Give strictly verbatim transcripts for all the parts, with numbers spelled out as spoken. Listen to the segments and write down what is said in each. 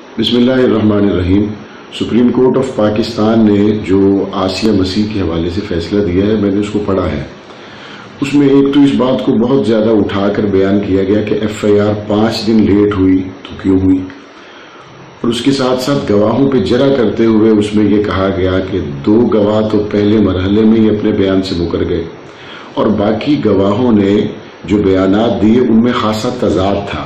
بسم اللہ الرحمن الرحیم۔ سپریم کورٹ آف پاکستان نے جو آسیہ مسیح کے حوالے سے فیصلہ دیا ہے، میں نے اس کو پڑھا ہے۔ اس میں ایک تو اس بات کو بہت زیادہ اٹھا کر بیان کیا گیا کہ ایف آئی آر پانچ دن لیٹ ہوئی تو کیوں ہوئی، اور اس کے ساتھ ساتھ گواہوں پہ جرا کرتے ہوئے اس میں یہ کہا گیا کہ دو گواہ تو پہلے مرحلے میں ہی اپنے بیان سے مکر گئے اور باقی گواہوں نے جو بیانات دیے ان میں خاصا تضاد تھا۔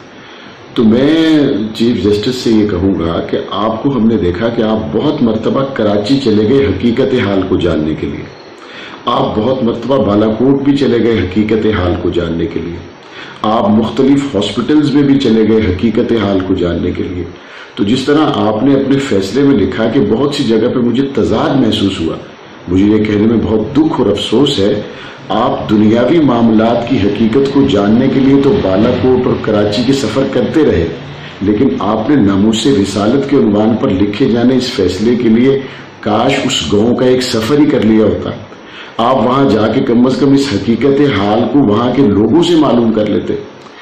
تو میں چیف جسٹس سے یہ کہوں گا کہ آپ کو ہم نے دیکھا کہ آپ بہت مرتبہ کراچی چلے گئے حقیقت حال کو جاننے کے لیے، آپ بہت مرتبہ بالا کوٹ بھی چلے گئے حقیقت حال کو جاننے کے لیے، آپ مختلف ہاسپٹلز میں بھی چلے گئے حقیقت حال کو جاننے کے لیے۔ تو جس طرح آپ نے اپنے فیصلے میں لکھا کہ بہت سی جگہ پہ مجھے تضاد محسوس ہوا، مجھے یہ کہنے میں بہت دکھ اور افسوس ہے، آپ دنیاوی معاملات کی حقیقت کو جاننے کے لیے تو بالا کوٹ اور کراچی کے سفر کرتے رہے، لیکن آپ نے ناموس رسالت کے عنوان پر لکھے جانے اس فیصلے کے لیے کاش اس گاؤں کا ایک سفر ہی کر لیا ہوتا، آپ وہاں جا کے کم از کم اس حقیقت حال کو وہاں کے لوگوں سے معلوم کر لیتے۔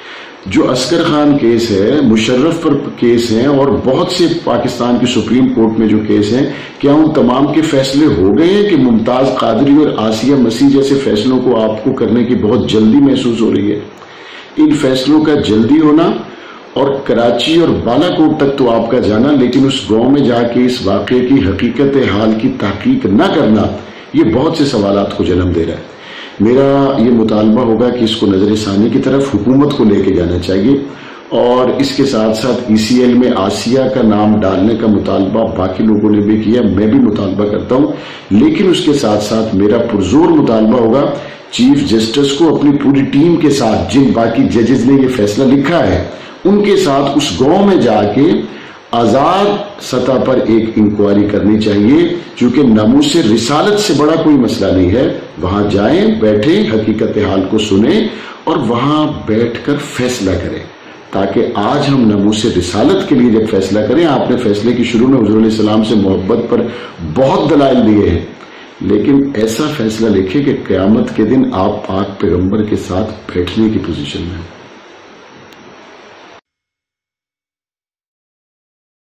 جو عسکر خان کیس ہے، مشرف پر کیس ہیں اور بہت سے پاکستان کی سپریم کورٹ میں جو کیس ہیں، کیا ان تمام کے فیصلے ہو گئے ہیں کہ ممتاز قادری اور آسیہ مسیح جیسے فیصلوں کو آپ کو کرنے کی بہت جلدی محسوس ہو رہی ہے؟ ان فیصلوں کا جلدی ہونا اور کراچی اور بالا کوٹ تک تو آپ کا جانا، لیکن اس گاؤں میں جا کے اس واقعے کی حقیقت حال کی تحقیق نہ کرنا، یہ بہت سے سوالات کو جنم دے رہا ہے۔ میرا یہ مطالبہ ہوگا کہ اس کو نظر ثانی کی طرف حکومت کو لے کے جانا چاہیے، اور اس کے ساتھ ساتھ ای سی ایل میں آسیہ کا نام ڈالنے کا مطالبہ باقی لوگوں نے بھی کیا، میں بھی مطالبہ کرتا ہوں، لیکن اس کے ساتھ ساتھ میرا پرزور مطالبہ ہوگا چیف جسٹس کو اپنی پوری ٹیم کے ساتھ، جن باقی ججز نے یہ فیصلہ لکھا ہے ان کے ساتھ اس گاؤں میں جا کے آزاد سطح پر ایک انکوائری کرنی چاہیے، چونکہ ناموس رسالت سے بڑا کوئی مسئلہ نہیں ہے۔ وہاں جائیں، بیٹھیں، حقیقت حال کو سنیں اور وہاں بیٹھ کر فیصلہ کریں، تاکہ آج ہم ناموس رسالت کے لیے جب فیصلہ کریں، آپ نے فیصلے کی شروع میں حضور علیہ السلام سے محبت پر بہت دلائل دیے ہیں، لیکن ایسا فیصلہ لکھیں کہ قیامت کے دن آپ پاک پیغمبر کے ساتھ بیٹھنے کی پوزیشن میں ہیں۔